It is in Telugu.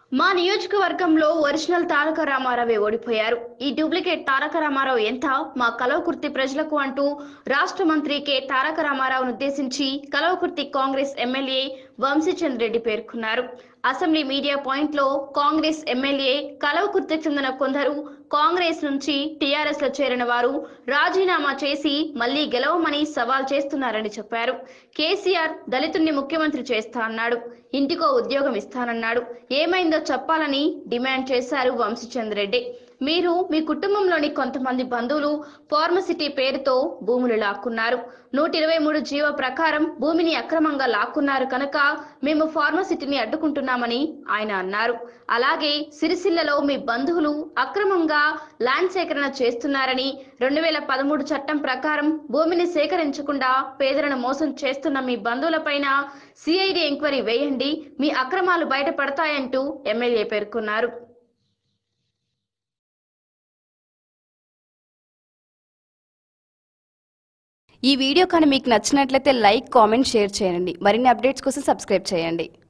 మా నియోజకవర్గంలో ఒరిజినల్ తారక రామారావే ఓడిపోయారు. ఈ డూప్లికేట్ తారక రామారావు ఎంత మా కలవకుర్తి ప్రజలకు అంటూ రాష్ట్ర మంత్రి కె తారక రామారావును ఉద్దేశించి కలవకుర్తి కాంగ్రెస్ ఎమ్మెల్యే వంశీచంద్ రెడ్డి పేర్కొన్నారు. అసెంబ్లీ మీడియా పాయింట్ లో కాంగ్రెస్ ఎమ్మెల్యే కలవకుర్తికి చెందిన కొందరు కాంగ్రెస్ నుంచి టీఆర్ఎస్ లో చేరిన వారు రాజీనామా చేసి మళ్లీ గెలవమని సవాల్ చేస్తున్నారని చెప్పారు. కేసీఆర్ దళితుణ్ణి ముఖ్యమంత్రి చేస్తా అన్నాడు, ఇంటికో ఉద్యోగం ఇస్తానన్నాడు, ఏమైందో చెప్పాలని డిమాండ్ చేశారు వంశీచంద్ రెడ్డి. మీరు మీ కుటుంబంలోని కొంతమంది బంధువులు ఫార్మసిటీ పేరుతో భూములు లాక్కున్నారు. 123 జీవ ప్రకారం భూమిని అక్రమంగా లాక్కున్నారు కనుక మేము ఫార్మసిటీని అడ్డుకుంటున్నామని ఆయన అన్నారు. అలాగే సిరిసిల్లలో మీ బంధువులు అక్రమంగా ల్యాండ్ సేకరణ చేస్తున్నారని 2013 చట్టం ప్రకారం భూమిని సేకరించకుండా పేదలను మోసం చేస్తున్న మీ బంధువులపైన సిఐడి ఎంక్వైరీ వేయండి, మీ అక్రమాలు బయటపడతాయంటూ ఎమ్మెల్యే పేర్కొన్నారు. ఈ వీడియో కానీ మీకు నచ్చినట్లయితే లైక్, కామెంట్, షేర్ చేయండి. మరిన్ని అప్డేట్స్ కోసం సబ్స్క్రైబ్ చేయండి.